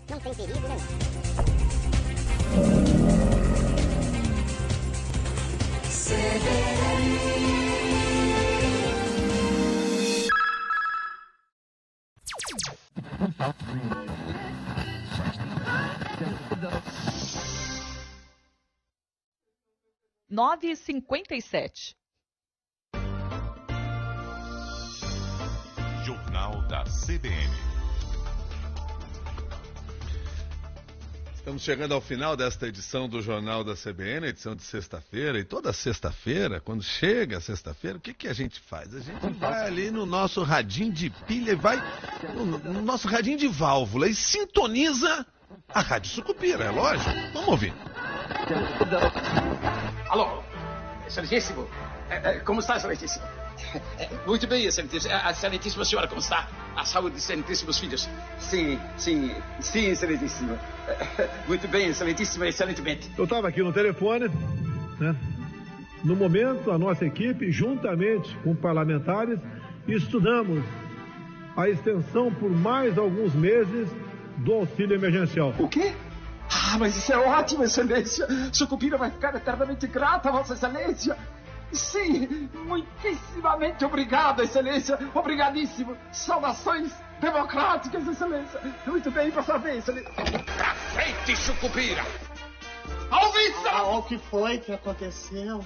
Não tem perigo, né? 9h57. Jornal da CBN. Estamos chegando ao final desta edição do Jornal da CBN, edição de sexta-feira. E toda sexta-feira, quando chega a sexta-feira, o que a gente faz? A gente vai ali no nosso radinho de pilha, vai no nosso radinho de válvula e sintoniza a Rádio Sucupira, é lógico. Vamos ouvir. Alô, excelentíssimo, como está, excelentíssimo? Muito bem, excelentíssimo. A excelentíssima senhora, como está? A saúde dos excelentíssimos filhos? Sim, excelentíssimo. Muito bem, excelentíssima, excelentemente. Eu estava aqui no telefone, né? No momento, a nossa equipe, juntamente com parlamentares, estudamos a extensão por mais alguns meses do auxílio emergencial. O quê? Ah, mas isso é ótimo, excelência. Sucupira vai ficar eternamente grata, vossa excelência. Sim, muitíssimamente obrigado, excelência. Obrigadíssimo. Saudações democráticas, excelência. Muito bem, para saber, excelência. Pra frente, Sucupira! O que foi que aconteceu?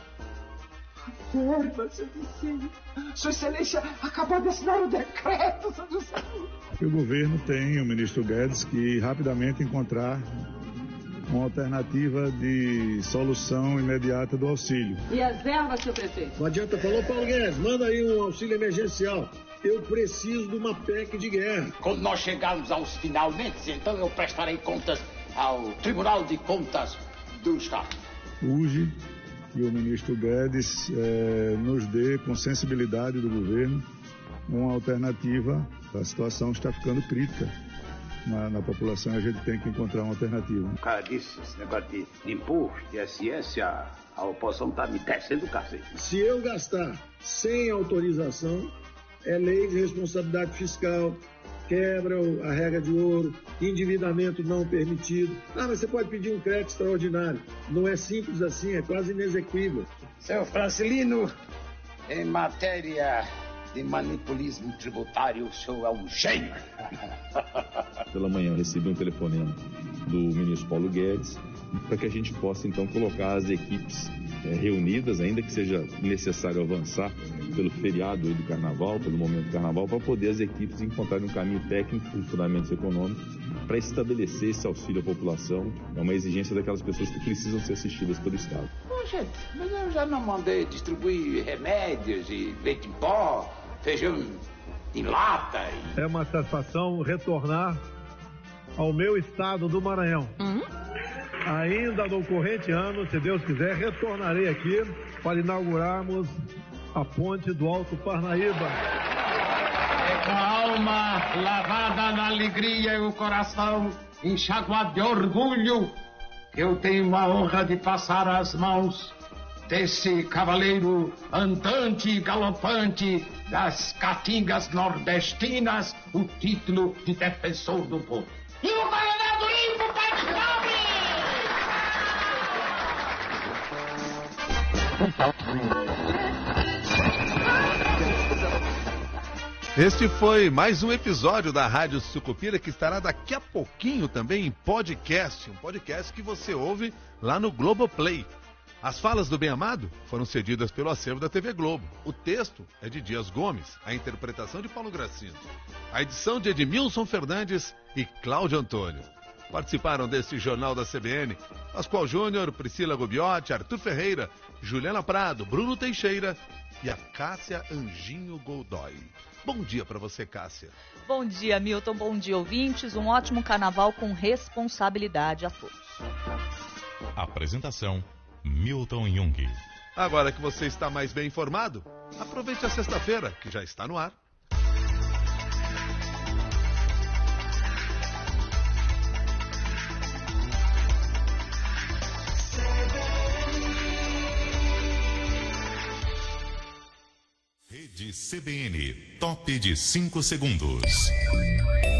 Verba, seu Vicente. Sua excelência acabou de assinar o decreto, seu José. O governo tem, o ministro Guedes, que rapidamente encontrar uma alternativa de solução imediata do auxílio. E as verbas, senhor prefeito? Não adianta, falou Paulo Guedes, manda aí um auxílio emergencial. Eu preciso de uma PEC de guerra. Quando nós chegarmos aos finalmente, então eu prestarei contas ao Tribunal de Contas do Estado. Urge que o ministro Guedes nos dê, com sensibilidade do governo, uma alternativa. A situação está ficando crítica na população, a gente tem que encontrar uma alternativa. O cara disse, esse negócio de imposto, de ISS, a oposição está me descendo o cacete. Se eu gastar sem autorização, é lei de responsabilidade fiscal, quebra a regra de ouro, endividamento não permitido. Ah, mas você pode pedir um crédito extraordinário. Não é simples assim, é quase inexequível. Seu Francilino, em matéria de manipulismo tributário, o senhor é um gênio. Pela manhã eu recebi um telefonema do ministro Paulo Guedes para que a gente possa então colocar as equipes reunidas, ainda que seja necessário avançar pelo feriado do carnaval, pelo momento do carnaval, para poder as equipes encontrarem um caminho técnico e fundamentos econômicos para estabelecer esse auxílio à população. É uma exigência daquelas pessoas que precisam ser assistidas pelo Estado. Bom, gente, mas eu já não mandei distribuir remédios e leite em pó, feijão em lata. É uma satisfação retornar ao meu estado do Maranhão. Ainda no corrente ano, se Deus quiser, retornarei aqui para inaugurarmos a ponte do Alto Parnaíba. É com a alma lavada na alegria e o coração enxaguado de orgulho que eu tenho a honra de passar as mãos desse cavaleiro andante e galopante das caatingas nordestinas, o título de defensor do povo. E o Coronel do Limpo Paixão! Este foi mais um episódio da Rádio Sucupira, que estará daqui a pouquinho também em podcast, um podcast que você ouve lá no Globoplay. As falas do Bem-Amado foram cedidas pelo acervo da TV Globo. O texto é de Dias Gomes, a interpretação de Paulo Gracino, a edição de Edmilson Fernandes e Cláudio Antônio. Participaram deste Jornal da CBN Pascoal Júnior, Priscila Gubiotti, Arthur Ferreira, Juliana Prado, Bruno Teixeira e a Cássia Anjinho Goldói. Bom dia para você, Cássia. Bom dia, Milton. Bom dia, ouvintes. Um ótimo carnaval com responsabilidade a todos. Apresentação: Milton Jung. Agora que você está mais bem informado, aproveite a sexta-feira, que já está no ar. Rede CBN, top de 5 segundos.